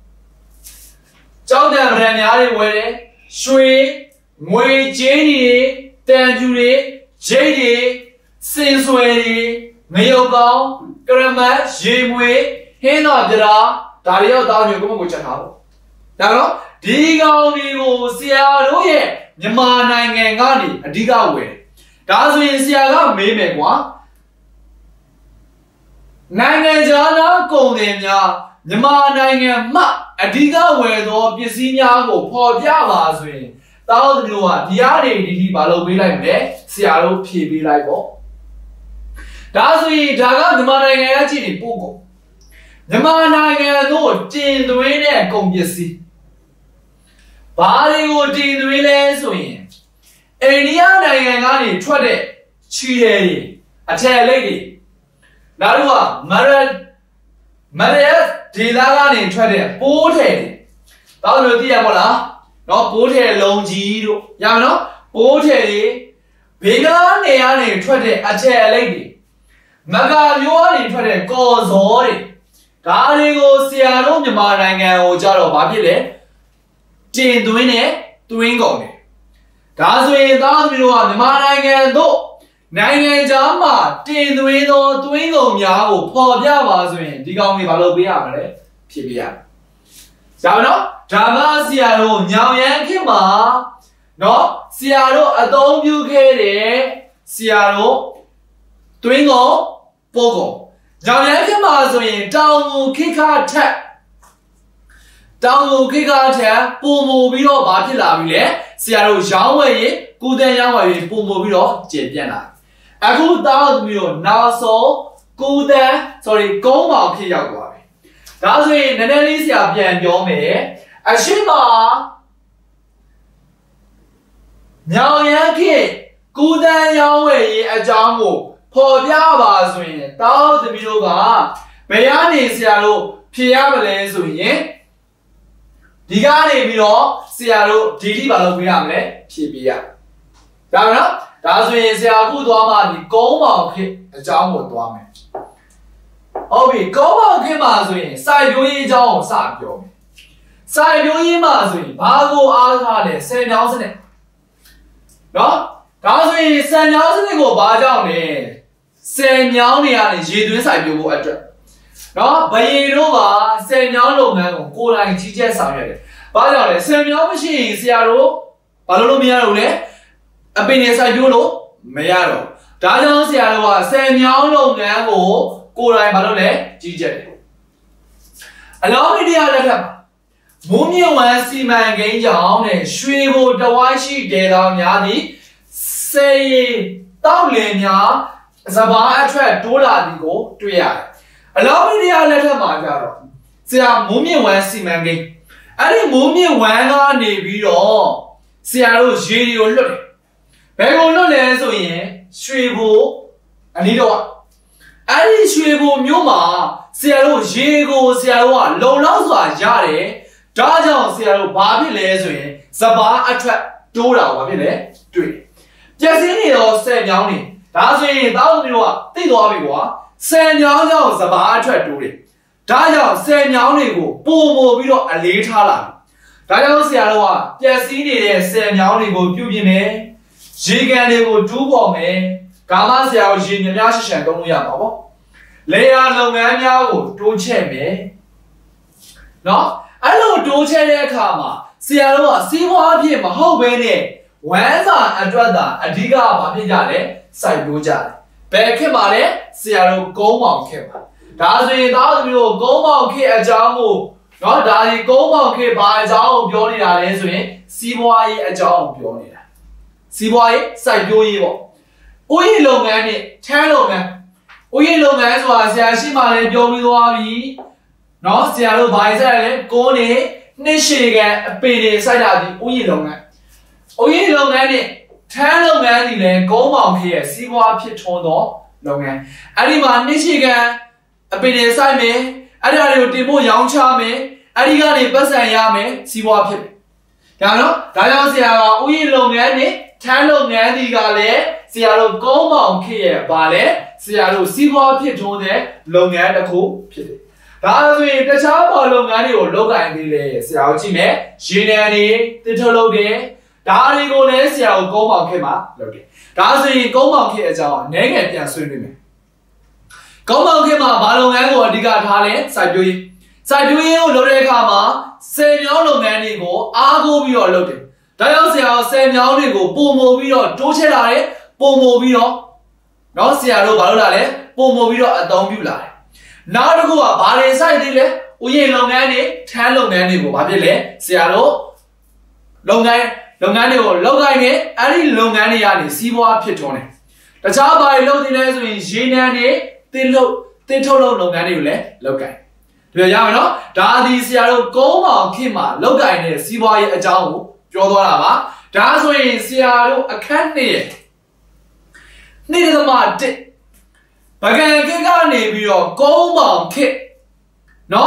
ကျောင်းတံဗရန်များတွေဝယ်တယ်ရွှေငွေကြေးတွေတန်ဖြူတွေဂျိတ်တွေစင်ဆွဲတွေငရုတ်ကောင်းကရမတ်ရေမွေဟင်းတော်ပြတာဒါတွေရောက်တောင်းမျိုးကိုမကိုချက်ထားဖို့ဒါတော့ဒီကောင်တွေကိုဆရာတို့ရဲ့မြန်မာနိုင်ငံကနေအဓိကဝယ်ဒါဆိုရင်ဆရာကမေးမယ်ကွာနိုင်ငံခြားသားကုန်တွေများမြန်မာနိုင်ငံမှာအဓိကဝယ်သောပစ္စည်းများကိုဖော်ပြပါဆိုရင်တောင်းတို့ကဒီအားတွေဒီဒီမလုပ်ပေးလိုက်မယ်ဆရာတို့ဖြေပေးလိုက်ပေါ့ဒါဆိုရင်ဒါကမြန်မာနိုင်ငံကကြည့်နေပို့ကုန်မြန်မာနိုင်ငံတို့တင်သွင်းတဲ့ကုန်ပစ္စည်းဘာတွေကိုတင်သွင်းလဲဆိုရင်အိန္ဒိယနိုင်ငံကနေထွက်တဲ့ချီရဲတွေအထက်လိပ်တွေနောက်တော့မရမရဒေသကနေထွက်တဲ့ပိုးထည်တွေတောင်းလို့သိရမို့လားနော်ပိုးထည်လုံးကြီးတို့ရမယ်နော်ပိုးထည်တွေဘေးကနေကနေထွက်တဲ့အထက်လိပ်တွေ Maga Yuan for the cause or Garigo Siano, Yamaranga, or Jaro Babile, Tin doing it, doing on it. That's way down below the Maranga do. Nine Jama, Tin doing or doing on Yao, Paul Yavas, Digami Balobia, Pibia. Jano, Jama Siano, Yayan Kima, no, Siano, a dome you get Siano, doing all. Pogo. Yayan Kima, down Kika tap. Down Kika tap, Pumo Vilo Batilla, Siano Yaway, good and Yaway, Pumo Vilo, Jepiana. A good down view, now so, good there, sorry, go out Kiyawa. That's when Nanelisia Pian Yome, a Shima Yayan Ki, good and Yaway, a Jamu. Paul Yavas win, down the Miloga, Mayani Siaro, Piamale Swin, Digani Milo, Siaro, Didi Balopiamle, Pibia. Dana, that's when Siaku Dwama, the Goma, a Jamu Dwame. Obi, Goma Kimazwin, Sayu John Sapio. Sayu Mazwin, Bago Alhane, Saint Nelson. No? That's when Saint Nelson go by down. Saint Yawni is doing Sabu address. No, but you know, Saint Yaw go like G J Samuel. But Saint Yaw machine, Siaro, Palomia, a business I do know, Mayaro. Dajan Siaro, Saint Yaw go like Balone, G J. Allow me the other. Mumia was see man gain down and shrivel the white sheet dead on Yadi. Say, down Lenya. Zaba attract Dola Digo to ya. Allow me the letter Magaro. Say a mummy one see mangy. Any mummy one on the video. See a little shady or look. Bego no less of ye, Shribo, and Nido. Any Shribo Muma, see a little Jigo, see a one, low loss Jare, Dajan see a little Barbie Lesway, Zaba attract Dola Wabile, do it. Just in it or say Yawni. That's when down you are, they don't go. Send young youngs about try to it. Dayan send young nego, boom, we don't a little hala. Dayan Siawa, yes, indeed, send young nego, you me. She can go do for me. Gama Xiao Jin, Yash and Dong Yabo. Lay on long and yaw, do check me. No, I don't do check Kama. Siawa, see what him, how many. When's a drada, a digger, Papijale. Sabuja. Bekemare, Siaro Goma Kema. Does it not you go monkey a jamu? Not that you go monkey by Jao Bionia Leswin, Siboy a Jao Bionia. Siboy, Sabu. We long and it, tell man. We long as was Yashima Biomi. No, Siaro by Zare, Goni, Nishigan, a penny side of the we long. We long and it. Tell man in go on here, see what Pitono, long and Anima Nishigan, a bit inside me, and I will demo young charming, and he got a bus and yame, see what pip. Yano, Diana, we long and it, tell man the gale, see I will go on here, ballet, see I will see what Pitone, long and a cool pit. That's when the child long and you look at the see how Jimmy, Shinani, the Tolo. Daddy go less, I'll go on Kema, Loki. That's the go on Kia, naked and swimming. Go on Kema, Balong and what you got, Harley, Sidui. Sidui, Lorekama, same young man, go, I'll go be your loading. Diana, same young go, Bomo be your Dochelare, Bomo be your. No, see, I know Balolare, Bomo be your Adombula. Now to go a ballet side, we long and ten long and go, Babile, Siaro, long guy. Longani, Logani, any Longaniani, see what Pitone. The child by loading as in Jinani, they look, they told Longani, look at. Do you know? Daddy Siaro, go on, Kima, Logani, see why a jowl, Jodorama, that's when Siaro, a candy. Neither the mud. But can I get on your go on kit? No?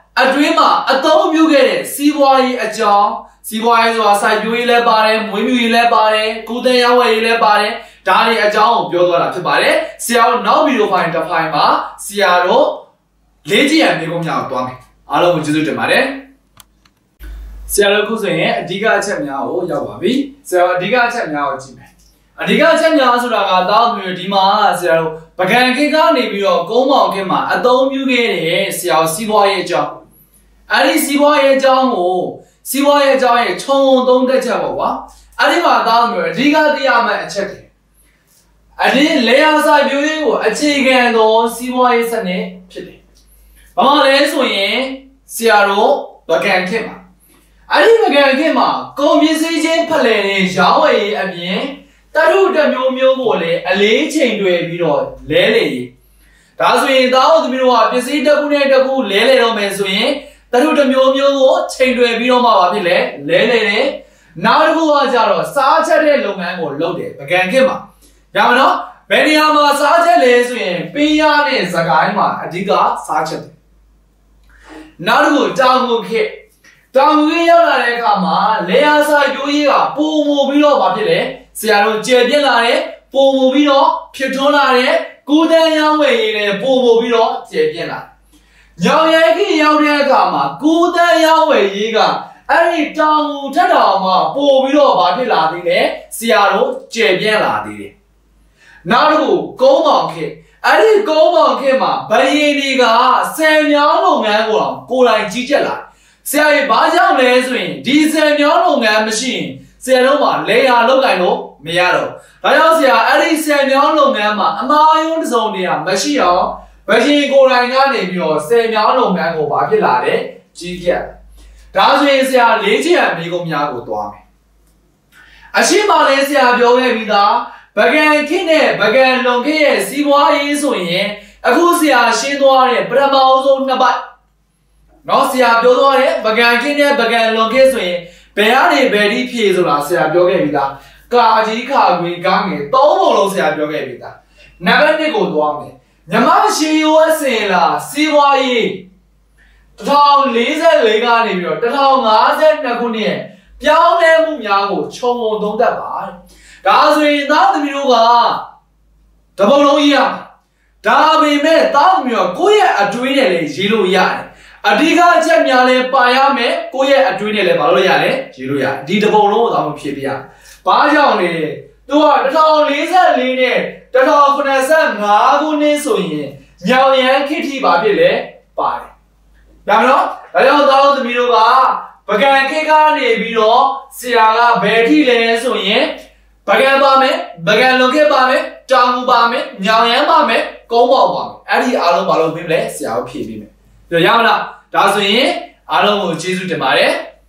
အတွင်းမှာအသုံးပြုခဲ့တဲ့စီးပွားရေးအကြောင်းစီးပွားရေးဆိုတာစိုက်ပျိုးရေးလည်းပါတယ်မွေးမြူရေးလည်းပါတယ်ကုသရေးဝယ်ရေးလည်းပါတယ်ဒါတွေအကြောင်းကိုပြောသွားတာဖြစ်ပါတယ်ဆရာတို့နောက်ဗီဒီယိုဖိုင်တစ်ဖိုင်မှာဆရာတို့လေ့ကျင့်ရမယ့်ကုန်းများကိုတွားမယ်အားလုံးကိုကျေးဇူးတင်ပါတယ်ဆရာတို့ခုဆိုရင်အဓိကအချက်များကိုရောက်ပါပြီဆရာတို့အဓိကအချက်များကိုကြည့်မယ်အဓိကအချက်များဆိုတာကတောင်းမျိုးဒီမှာဆရာတို့ပကံခေတ်ကနေပြီးတော့ကုန်းမောင်ခေတ်မှာအသုံးပြုခဲ့တဲ့ဆရာတို့စီးပွားရေးအကြောင်းအဲ့ဒီစီးပွားရေးအကြောင်းကိုစီးပွားရေးအကြောင်းရဲ့ခြုံသုံးသက်ချက်ပေါ့ကွာအဲ့ဒီမှာတောင်းမျိုးအဓိကသိရမယ့်အချက်တွေအဒီလေယာစာပြိုးရေးကိုအခြေခံသောစီးပွားရေးစနစ်ဖြစ်တယ်ဘာမှလဲဆိုရင်ဆရာတို့ပကံခေတ်မှာအဲ့ဒီပကံခေတ်မှာကုန်ပစ္စည်းချင်းဖလှယ်တဲ့ရောင်းဝယ်ရေးအပြင်တရုတ်တမျိုးမျိုးကိုလည်းအလေးချိန်တွေပြီးတော့လဲလေရေးဒါဆိုရင်သားတို့သမီးတို့ကပစ္စည်းတစ်ခုနဲ့တစ်ခုလဲလေတော့မယ်ဆိုရင်တရုတ်တမျိုးမျိုးကိုချိန်တွေပြီးတော့မှဘာဖြစ်လဲလဲလေတယ်နောက်တစ်ခုကကြတော့စားချက်တဲ့လုပ်ငန်းကိုလုပ်တယ်ပကံခေတ်မှာရမနော်ဘယ်နေရာမှာစားချက်လဲဆိုရင်ပင်းရတဲ့စကိုင်းမှာအဓိကစားချက်တယ်နောက်တစ်ခုတောင်ငူခေတ်တောင်ငူခေတ်ရောက်လာတဲ့အခါမှာလေယာစာရိုးရေးကပုံမူပြီးတော့ဘာဖြစ်လဲဆရာတို့ကျေပြက်လာတယ်ပုံမူပြီးတော့ဖြစ်ထွန်းလာတယ်ကုသရောင်းဝယ်ရေးလည်းပုံမူပြီးတော့ကျေပြက်လာညောင်ရဲခေတ်ရောက်တဲ့အခါမှာကုသရောင်းဝယ်ရေးကအဲ့ဒီတောင်ငူထက်တောင်မှာပို့ပြီးတော့ဘာဖြစ်လာသေးလဲဆရာတို့ကျေပြက်လာသေးတယ်နောက်တစ်ခုကုန်းမောင်ခေတ်အဲ့ဒီကုန်းမောင်ခေတ်မှာဘယင်းတွေကဆယ်မြောင်းလုပ်ငန်းကိုတော့ကိုယ်တိုင်ကြီးကြက်လာဆရာကြီးဘာကြောင့်လဲဆိုရင်ဒီဆယ်မြောင်းလုပ်ငန်းမရှိရင်ဆရာတို့မှာလေယာလောက်ကိုင်လို့မရတော့ဒါကြောင့်ဆရာအဲ့ဒီဆယ်မြောင်းလုပ်ငန်းမှာအမားယုံတစ်စုံတည်းမရှိအောင်ဘယင်းကိုယ်တိုင်ကနေပြီးတော့ဆယ်မြောင်းလုပ်ငန်းကိုဘာဖြစ်လာလဲကြီးကြက်ဒါဆိုရင်ဆရာလေးချက်အမိကုန်းများကိုတွားမယ်အရှိမလေးဆရာပြောခဲ့ပြီးသားပကံခေတ်နဲ့ပကံလုံခေတ်ရဲ့စီးပွားရေးဆိုရင်အခုဆရာရှင်းသွားတဲ့ပထမအဆုံးနှစ်ပတ်နော်ဆရာပြောသွားတဲ့ပကံခေတ်နဲ့ပကံလုံခေတ်ဆိုရင်ဘယ်ကနေဘယ်ဒီဖြည့်ဆိုတာဆရာပြောခဲ့ပြီးသားကာကြီးခါခွေကားငယ်သုံးပုံလုံးဆရာပြောခဲ့ပြီးသားနံပါတ်တစ်ကိုသွားမယ်မြမရှီယိုအစင်လာစီးပွားရေးတစ်ထောင်လေးဆယ်လေးကနေပြီးတော့တစ်ထောင်ငါးဆယ်နှစ်ခုနှစ်ပြောင်းလဲမှုများကိုခြုံငုံသုံးသပ်ပါဒါဆိုရင်သားသမီးတို့ကတပုံလုံးရေးရမှာဒါပေမဲ့သားသမီးတို့ကိုယ့်ရဲ့အတွေးနဲ့လည်းရေးလို့ရတယ်အဓိကအချက်များလည်းပါရမယ်ကိုယ့်ရဲ့အတွေးနဲ့လည်းမလုပ်ရလဲရေးလို့ရဒီတပုံလုံးကိုသားမဖြည့်ပြရဘာကြောင့်လဲသူကတစ်ထောင်လေးဆယ်လေးနဲ့တစ်ထောင်ခုနှစ်ဆယ်ငါးခုနှစ်ဆိုရင်ညောင်ရမ်းခေတ်ထိပါဖြစ်လေပါတယ်ဒါမလို့ဒါကြောင့်သားသမီးတို့ကပကံခေတ်ကနေပြီးတော့ဆရာကဘယ်ထိလဲဆိုရင်ပကံပါမယ်ပကံလုံခေတ်ပါမယ်တောင်ငူပါမယ်ညောင်ရမ်းပါမယ်ကုန်းပေါက်ပါမယ်အဲ့ဒီအားလုံးဘာလို့ပြင်လဲဆရာကိုဖြည့်ပေးမယ်ပြောရမလားဒါဆိုရင်အားလုံးကိုကျေးဇူးတင်ပါတယ်